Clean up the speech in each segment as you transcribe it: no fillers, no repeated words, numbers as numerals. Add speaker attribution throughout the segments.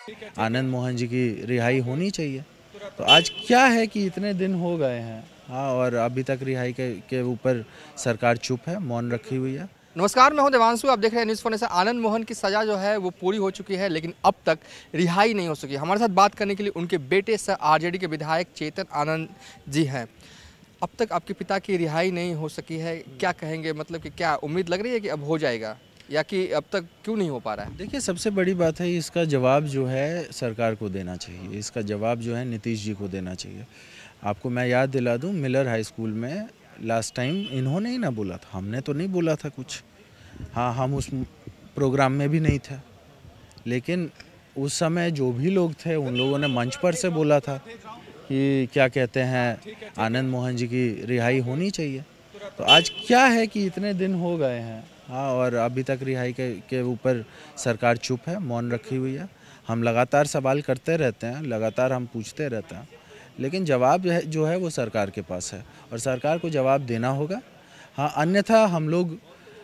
Speaker 1: आनंद मोहन जी की रिहाई होनी चाहिए। तो आज क्या है कि इतने दिन हो गए हैं, हाँ, और अभी तक रिहाई के ऊपर सरकार चुप है, मौन रखी हुई है।
Speaker 2: नमस्कार, मैं हूं देवांशु। आप देख रहे हैं न्यूज़ फॉरनेशन। आनंद मोहन की सज़ा जो है वो पूरी हो चुकी है, लेकिन अब तक रिहाई नहीं हो सकी। हमारे साथ बात करने के लिए उनके बेटे सर आरजेडी के विधायक चेतन आनंद जी हैं। अब तक आपके पिता की रिहाई नहीं हो सकी है, क्या कहेंगे? मतलब कि क्या उम्मीद लग रही है कि अब हो जाएगा, या कि अब तक क्यों नहीं हो पा रहा है?
Speaker 1: देखिए, सबसे बड़ी बात है, इसका जवाब जो है सरकार को देना चाहिए। इसका जवाब जो है नीतीश जी को देना चाहिए। आपको मैं याद दिला दूं, मिलर हाई स्कूल में लास्ट टाइम इन्होंने ही ना बोला था, हमने तो नहीं बोला था कुछ। हाँ, हम उस प्रोग्राम में भी नहीं थे, लेकिन उस समय जो भी लोग थे उन लोगों ने मंच पर से बोला था कि क्या कहते हैं, आनंद मोहन जी की रिहाई होनी चाहिए। तो आज क्या है कि इतने दिन हो गए हैं, हाँ, और अभी तक रिहाई के ऊपर सरकार चुप है, मौन रखी हुई है। हम लगातार सवाल करते रहते हैं, लगातार हम पूछते रहते हैं, लेकिन जवाब जो है वो सरकार के पास है और सरकार को जवाब देना होगा। हाँ, अन्यथा हम लोग,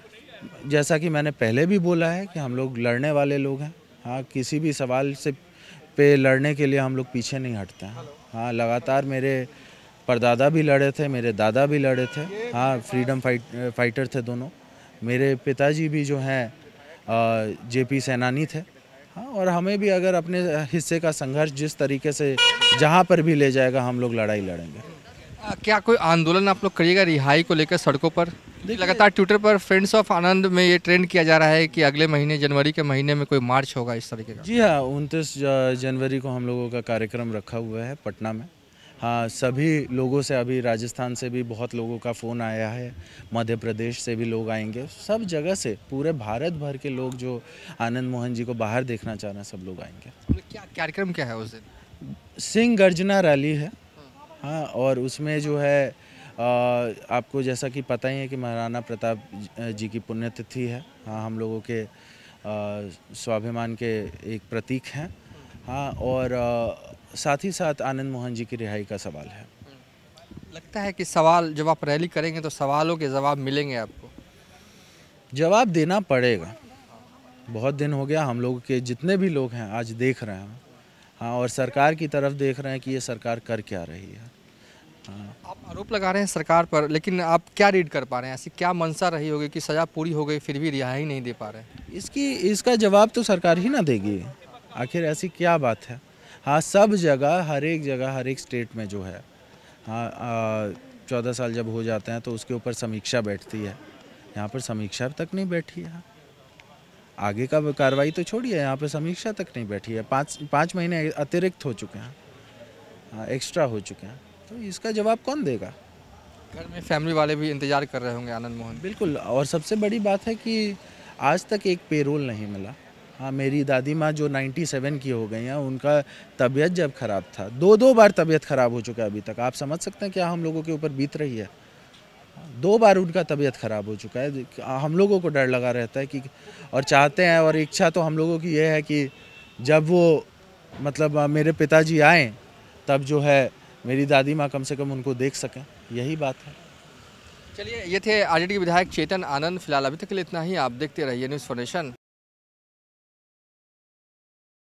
Speaker 1: जैसा कि मैंने पहले भी बोला है, कि हम लोग लड़ने वाले लोग हैं। हाँ, किसी भी सवाल से पे लड़ने के लिए हम लोग पीछे नहीं हटते हैं। हाँ, लगातार मेरे परदादा भी लड़े थे, मेरे दादा भी लड़े थे। हाँ, फ्रीडम फाइटर थे दोनों। मेरे पिताजी भी जो हैं जेपी सेनानी थे। हाँ, और हमें भी अगर अपने हिस्से का संघर्ष जिस तरीके से जहाँ पर भी ले जाएगा, हम लोग लड़ाई लड़ेंगे।
Speaker 2: क्या कोई आंदोलन आप लोग करिएगा रिहाई को लेकर सड़कों पर? लगातार ट्विटर पर फ्रेंड्स ऑफ आनंद में ये ट्रेंड किया जा रहा है कि अगले महीने जनवरी के महीने में कोई मार्च होगा इस तरीके का।
Speaker 1: जी हाँ, 29 जनवरी को हम लोगों का कार्यक्रम रखा हुआ है पटना में। हाँ, सभी लोगों से, अभी राजस्थान से भी बहुत लोगों का फ़ोन आया है, मध्य प्रदेश से भी लोग आएंगे, सब जगह से, पूरे भारत भर के लोग जो आनंद मोहन जी को बाहर देखना चाह रहे हैं, सब लोग आएंगे।
Speaker 2: क्या कार्यक्रम क्या है उस दिन?
Speaker 1: सिंह गर्जना रैली है। हाँ, और उसमें जो है आपको जैसा कि पता ही है कि महाराणा प्रताप जी की पुण्यतिथि है। हाँ, हम लोगों के स्वाभिमान के एक प्रतीक हैं। हाँ, और साथ ही साथ आनंद मोहन जी की रिहाई का सवाल है।
Speaker 2: लगता है कि सवाल जब आप रैली करेंगे तो सवालों के जवाब मिलेंगे आपको?
Speaker 1: जवाब देना पड़ेगा। बहुत दिन हो गया, हम लोग के जितने भी लोग हैं आज देख रहे हैं। हाँ, और सरकार की तरफ देख रहे हैं कि ये सरकार कर क्या रही है। हाँ।
Speaker 2: आप आरोप लगा रहे हैं सरकार पर, लेकिन आप क्या रीड कर पा रहे हैं? ऐसी क्या मंशा रही होगी कि सज़ा पूरी हो गई फिर भी रिहाई नहीं दे पा रहे हैं?
Speaker 1: इसका जवाब तो सरकार ही ना देगी। आखिर ऐसी क्या बात है। हाँ, सब जगह, हर एक जगह, हर एक स्टेट में जो है, हाँ, 14 साल जब हो जाते हैं तो उसके ऊपर समीक्षा बैठती है। यहाँ पर समीक्षा तक नहीं बैठी है। आगे का कार्रवाई तो छोड़िए, यहाँ पर समीक्षा तक नहीं बैठी है। पाँच महीने अतिरिक्त हो चुके हैं, हाँ, एक्स्ट्रा हो चुके हैं। तो इसका जवाब कौन देगा?
Speaker 2: घर में फैमिली वाले भी इंतजार कर रहे होंगे आनंद मोहन।
Speaker 1: बिल्कुल, और सबसे बड़ी बात है कि आज तक एक पेरोल नहीं मिला। हाँ, मेरी दादी माँ जो 97 की हो गई हैं, उनका तबीयत जब ख़राब था, 2-2 बार तबीयत ख़राब हो चुका है अभी तक। आप समझ सकते हैं क्या हम लोगों के ऊपर बीत रही है। 2 बार उनका तबीयत ख़राब हो चुका है। हम लोगों को डर लगा रहता है कि, और चाहते हैं, और इच्छा तो हम लोगों की ये है कि जब वो, मतलब मेरे पिताजी आएँ, तब जो है मेरी दादी माँ कम से कम उनको देख सकें। यही बात है।
Speaker 2: चलिए, ये थे आरजेडी के विधायक चेतन आनंद। फिलहाल अभी तक के लिए इतना ही। आप देखते रहिए न्यूज़ फॉरनेशन।